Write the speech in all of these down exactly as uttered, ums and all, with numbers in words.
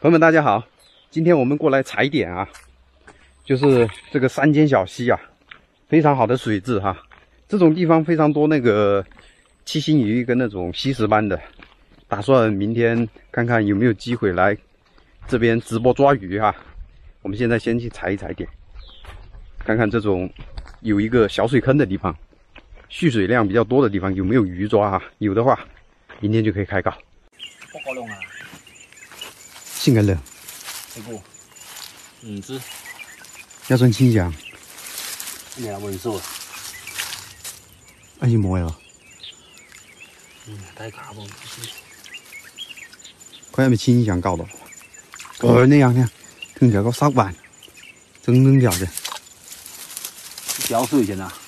朋友们，大家好！今天我们过来踩点啊，就是这个山间小溪啊，非常好的水质哈。这种地方非常多那个七星鱼跟那种吸石斑的，打算明天看看有没有机会来这边直播抓鱼哈。我们现在先去踩一踩点，看看这种有一个小水坑的地方，蓄水量比较多的地方有没有鱼抓哈？有的话，明天就可以开搞。 不好弄啊！ 性格冷， 这个唔知， 要算清香， 你来闻说， 安心摸呀， 嗯，太卡了， 佢係咪清香搞到？哦，那樣呢，聽起來個十萬，整整條嘅， 小水先啊！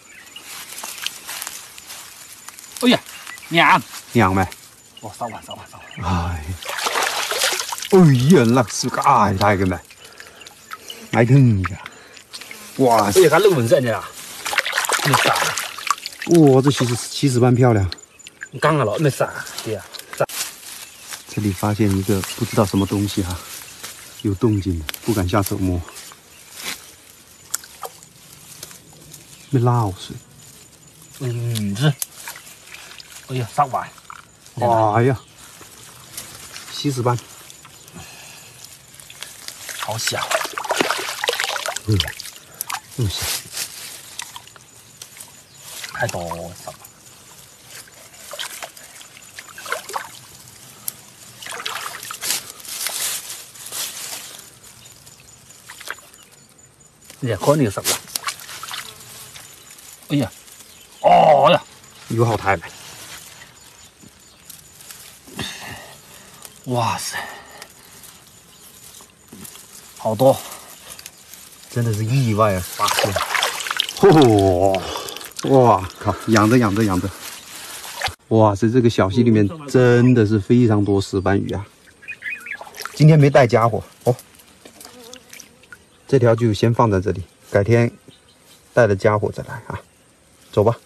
哎呀，娘， 娘咩？ 哦，十萬十萬十萬， 唉。 哎呀，那是个哎大个咩？挨疼呀！哇哎呀，看冷纹身的，没啥， 哇，这其实其实蛮漂亮。 刚了，没啥，对呀。 这里发现一个不知道什么东西哈、啊，有动静的，不敢下手摸。没捞水。 嗯，是。哎呀，十萬！ 哎呀，吸石斑。 好小， 嗯，这么小， 太多了。哎呀，看你什麼？哎呀，哦呀， 有好大沒？ 哇塞！ 好多， 真的是意外啊！发现，嚯、哦，哇靠，养着养着养着，哇塞，这个小溪里面真的是非常多石斑鱼啊！今天没带家伙哦，这条就先放在这里，改天带了家伙再来啊，走吧。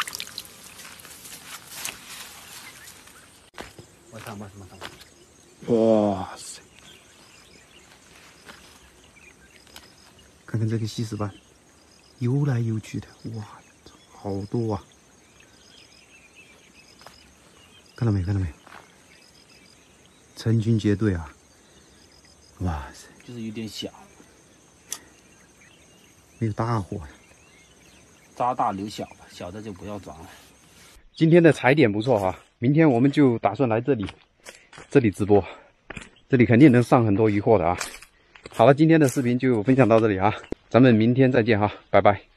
我看吧，什么什么？哇塞！ 看看这个吸石斑，游来游去的，哇，好多啊！看到没？看到没？成群结队啊！哇塞， 就是有点小， 没有大货。 抓大留小吧，小的就不要抓了。 今天的踩点不错哈、啊，明天我们就打算来这里，这里直播，这里肯定能上很多鱼货的啊！ 好了，今天的视频就分享到这里啊，咱们明天再见哈，拜拜。